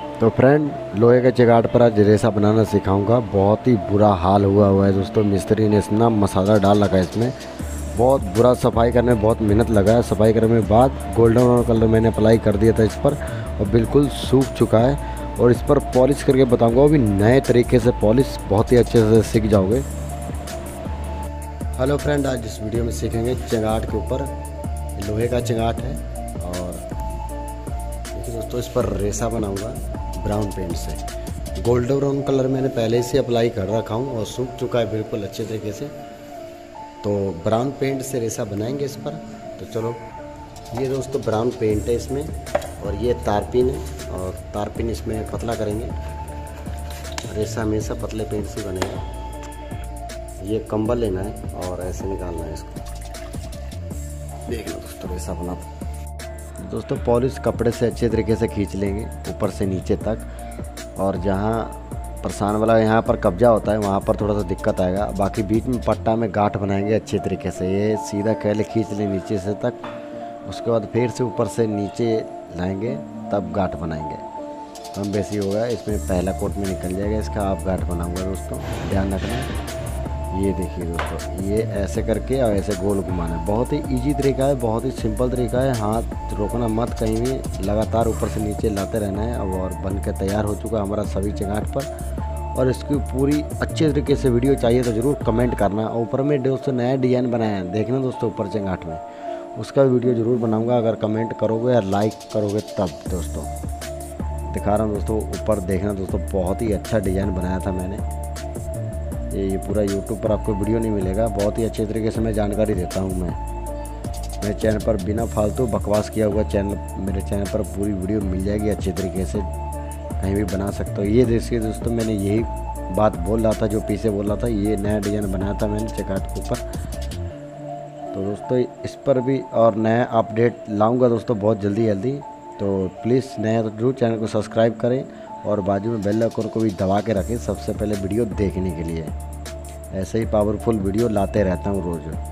तो फ्रेंड, लोहे के चिगाट पर आज रेसा बनाना सिखाऊंगा। बहुत ही बुरा हाल हुआ है दोस्तों। मिस्त्री ने इतना मसाला डाल रखा है इसमें, बहुत बुरा। सफाई करने में बहुत मेहनत लगा है। सफाई करने के बाद गोल्डन और कलर मैंने अप्लाई कर दिया था इस पर, और बिल्कुल सूख चुका है। और इस पर पॉलिश करके बताऊंगा, वो भी नए तरीके से पॉलिश। बहुत ही अच्छे से सीख जाओगे। हेलो फ्रेंड, आज इस वीडियो में सीखेंगे चिगाट के ऊपर। लोहे का चिगाट है और देखिए दोस्तों, इस पर रेसा बनाऊंगा ब्राउन पेंट से। गोल्डन ब्राउन कलर मैंने पहले से अप्लाई कर रखा हूँ और सूख चुका है बिल्कुल अच्छे तरीके से। तो ब्राउन पेंट से रेसा बनाएंगे इस पर। तो चलो, ये दोस्तों ब्राउन पेंट है इसमें, और ये तारपीन है, और तारपीन इसमें पतला करेंगे। रेसा हमेशा पतले पेंट से बनेगा। ये कंबल लेना है और ऐसे निकालना है इसको। देख लो दोस्तों, रेसा बना। दोस्तों, पॉलिश कपड़े से अच्छे तरीके से खींच लेंगे ऊपर से नीचे तक। और जहाँ परेशान वाला यहाँ पर कब्जा होता है, वहाँ पर थोड़ा सा दिक्कत आएगा। बाकी बीच में पट्टा में गांठ बनाएंगे अच्छे तरीके से। ये सीधा पहले खींच लें नीचे से तक, उसके बाद फिर से ऊपर से नीचे लाएंगे, तब गांठ बनाएंगे। कम बेसी होगा, इसमें पहला कोट में निकल जाएगा इसका। आप गांठ बनाऊंगा दोस्तों, ध्यान रखना। ये देखिए दोस्तों, ये ऐसे करके और ऐसे गोल घुमाना है। बहुत ही इजी तरीका है, बहुत ही सिंपल तरीका है। हाथ रोकना मत कहीं भी, लगातार ऊपर से नीचे लाते रहना है। और बन के तैयार हो चुका हमारा सभी चिगाट पर। और इसकी पूरी अच्छे तरीके से वीडियो चाहिए तो ज़रूर कमेंट करना। और ऊपर में दोस्तों नया डिज़ाइन बनाया है, देखना दोस्तों ऊपर चिगाट में, उसका वीडियो ज़रूर बनाऊँगा। अगर कमेंट करोगे या लाइक करोगे तब दोस्तों। दिखा रहा हूँ दोस्तों, ऊपर देखना दोस्तों, बहुत ही अच्छा डिज़ाइन बनाया था मैंने। ये पूरा यूट्यूब पर आपको वीडियो नहीं मिलेगा। बहुत ही अच्छे तरीके से मैं जानकारी देता हूँ। मेरे चैनल पर बिना फालतू बकवास किया हुआ मेरे चैनल पर पूरी वीडियो मिल जाएगी अच्छे तरीके से, कहीं भी बना सकते हो। ये देखिए दोस्तों, मैंने यही बात बोल रहा था जो पीछे बोल रहा था। ये नया डिज़ाइन बनाया था मैंने चिगाट के ऊपर। तो दोस्तों, इस पर भी और नया अपडेट लाऊँगा दोस्तों बहुत जल्दी। तो प्लीज़ नया तो जरूर चैनल को सब्सक्राइब करें, और बाजू में बेल आइकन को भी दबा के रखें सबसे पहले वीडियो देखने के लिए। ऐसे ही पावरफुल वीडियो लाते रहता हूँ रोज़।